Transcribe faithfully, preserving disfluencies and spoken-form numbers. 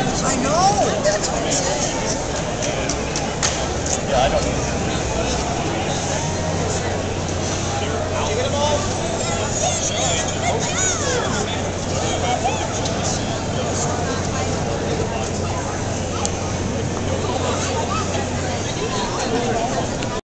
I know. That's what I'm saying. Yeah, I don't know. Did you get them all?